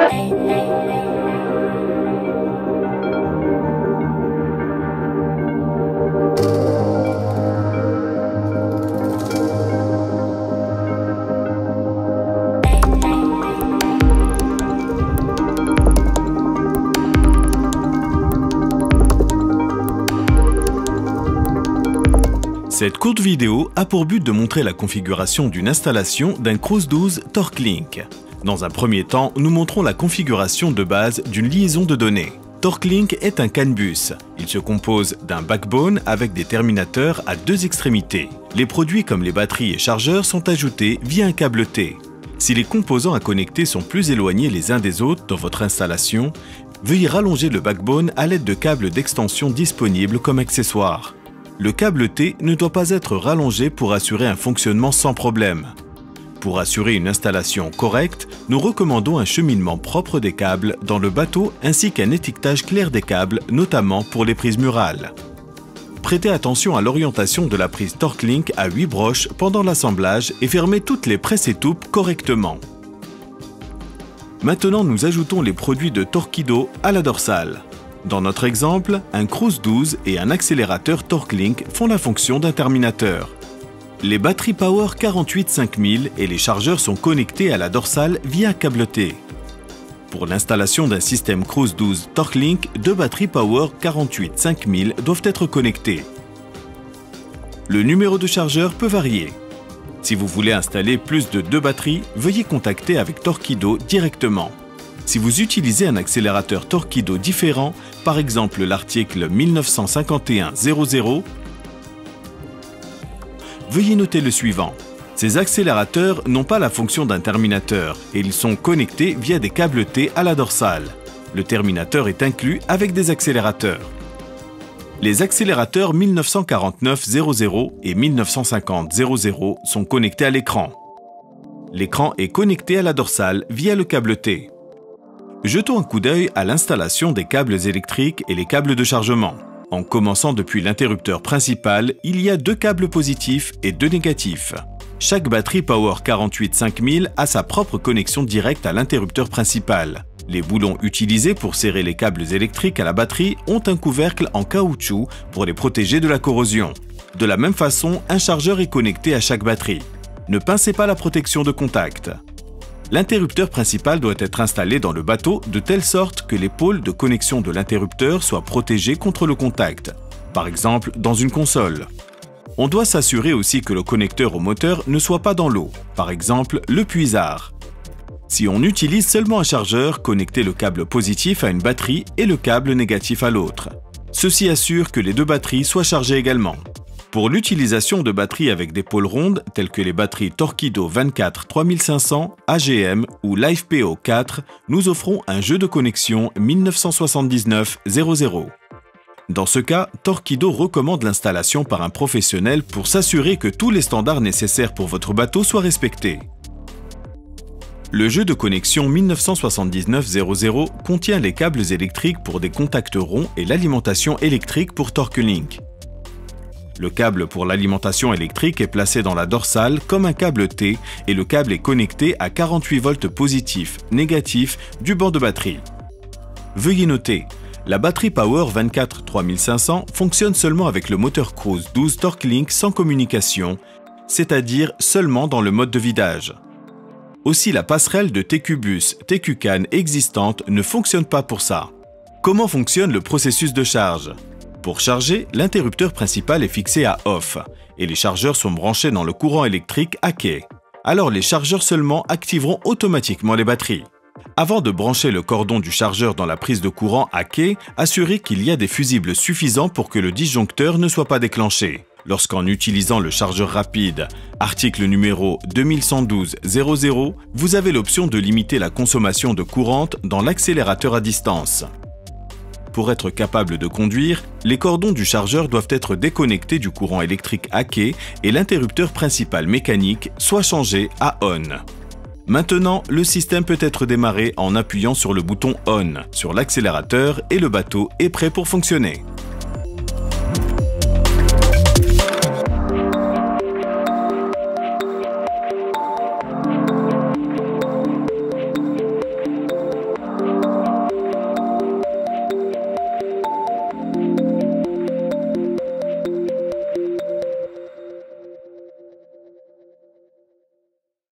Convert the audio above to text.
Cette courte vidéo a pour but de montrer la configuration d'une installation d'un Cruise 12 TorqueLink. Dans un premier temps, nous montrons la configuration de base d'une liaison de données. TorqueLink est un CAN-bus. Il se compose d'un backbone avec des terminateurs à deux extrémités. Les produits comme les batteries et chargeurs sont ajoutés via un câble T. Si les composants à connecter sont plus éloignés les uns des autres dans votre installation, veuillez rallonger le backbone à l'aide de câbles d'extension disponibles comme accessoire. Le câble T ne doit pas être rallongé pour assurer un fonctionnement sans problème. Pour assurer une installation correcte, nous recommandons un cheminement propre des câbles dans le bateau ainsi qu'un étiquetage clair des câbles, notamment pour les prises murales. Prêtez attention à l'orientation de la prise TorqueLink à 8 broches pendant l'assemblage et fermez toutes les presses et toupes correctement. Maintenant, nous ajoutons les produits de Torqeedo à la dorsale. Dans notre exemple, un Cruise 12 et un accélérateur TorqueLink font la fonction d'un terminateur. Les batteries Power 48 5000 et les chargeurs sont connectés à la dorsale via un câble T. Pour l'installation d'un système Cruise 12 TorqueLink, deux batteries Power 48 5000 doivent être connectées. Le numéro de chargeur peut varier. Si vous voulez installer plus de 2 batteries, veuillez contacter avec Torqeedo directement. Si vous utilisez un accélérateur Torqeedo différent, par exemple l'article 1951-00, veuillez noter le suivant. Ces accélérateurs n'ont pas la fonction d'un terminateur et ils sont connectés via des câbles T à la dorsale. Le terminateur est inclus avec des accélérateurs. Les accélérateurs 1949-00 et 1950-00 sont connectés à l'écran. L'écran est connecté à la dorsale via le câble T. Jetons un coup d'œil à l'installation des câbles électriques et les câbles de chargement. En commençant depuis l'interrupteur principal, il y a 2 câbles positifs et 2 négatifs. Chaque batterie Power 48 5000 a sa propre connexion directe à l'interrupteur principal. Les boulons utilisés pour serrer les câbles électriques à la batterie ont un couvercle en caoutchouc pour les protéger de la corrosion. De la même façon, un chargeur est connecté à chaque batterie. Ne pincez pas la protection de contact. L'interrupteur principal doit être installé dans le bateau de telle sorte que les pôles de connexion de l'interrupteur soient protégés contre le contact, par exemple dans une console. On doit s'assurer aussi que le connecteur au moteur ne soit pas dans l'eau, par exemple le puisard. Si on utilise seulement un chargeur, connectez le câble positif à une batterie et le câble négatif à l'autre. Ceci assure que les 2 batteries soient chargées également. Pour l'utilisation de batteries avec des pôles rondes, telles que les batteries Torqeedo 24 3500, AGM ou LiFePO 4, nous offrons un jeu de connexion 1979-00. Dans ce cas, Torqeedo recommande l'installation par un professionnel pour s'assurer que tous les standards nécessaires pour votre bateau soient respectés. Le jeu de connexion 1979-00 contient les câbles électriques pour des contacts ronds et l'alimentation électrique pour TorqueLink. Le câble pour l'alimentation électrique est placé dans la dorsale comme un câble T et le câble est connecté à 48 volts positif, négatif du banc de batterie. Veuillez noter, la batterie Power 24 3500 fonctionne seulement avec le moteur Cruise 12 TorqueLink sans communication, c'est-à-dire seulement dans le mode de vidage. Aussi, la passerelle de TQ-Bus, TQ-CAN existante ne fonctionne pas pour ça. Comment fonctionne le processus de charge? Pour charger, l'interrupteur principal est fixé à off et les chargeurs sont branchés dans le courant électrique à quai. Alors les chargeurs seulement activeront automatiquement les batteries. Avant de brancher le cordon du chargeur dans la prise de courant à quai, assurez qu'il y a des fusibles suffisants pour que le disjoncteur ne soit pas déclenché. Lorsqu'en utilisant le chargeur rapide, article numéro 2112-00, vous avez l'option de limiter la consommation de courant dans l'accélérateur à distance. Pour être capable de conduire, les cordons du chargeur doivent être déconnectés du courant électrique à quai et l'interrupteur principal mécanique soit changé à ON. Maintenant, le système peut être démarré en appuyant sur le bouton ON sur l'accélérateur et le bateau est prêt pour fonctionner.